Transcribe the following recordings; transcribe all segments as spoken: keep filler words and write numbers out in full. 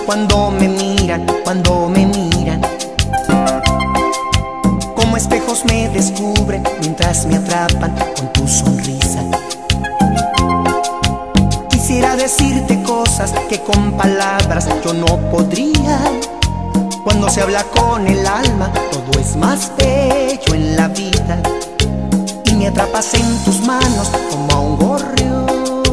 cuando me miran, cuando me miran. Como espejos me descubren mientras me atrapan con tu sonrisa. Quisiera decirte cosas que con palabras yo no podría. Cuando se habla con el alma, todo es más bello en la vida. Y me atrapas en tus manos como a un gorrión.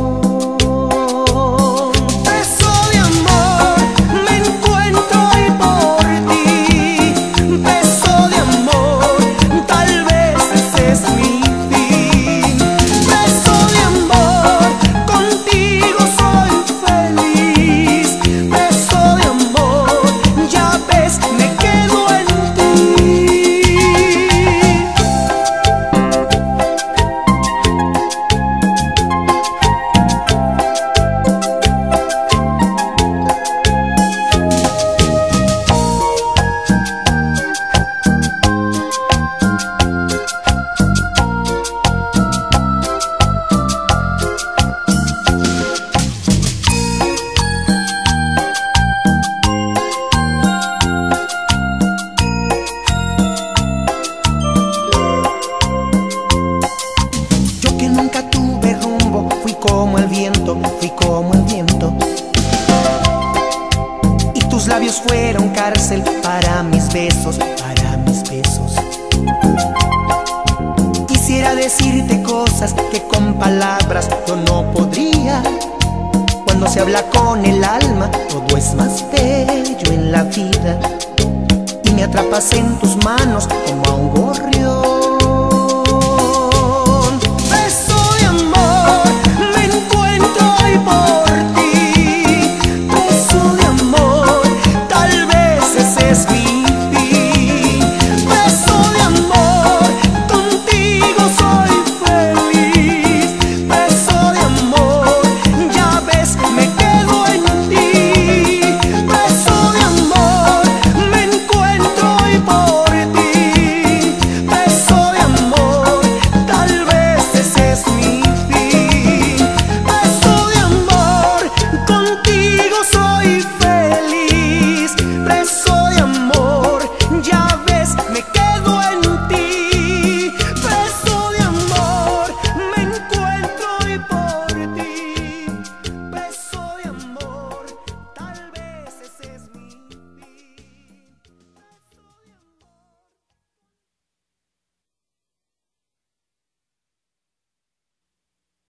Como el viento, fui como el viento, y tus labios fueron cárcel para mis besos, para mis besos. Quisiera decirte cosas que con palabras yo no podría. Cuando se habla con el alma, todo es más bello en la vida. Y me atrapas en tus manos como a un gorrión.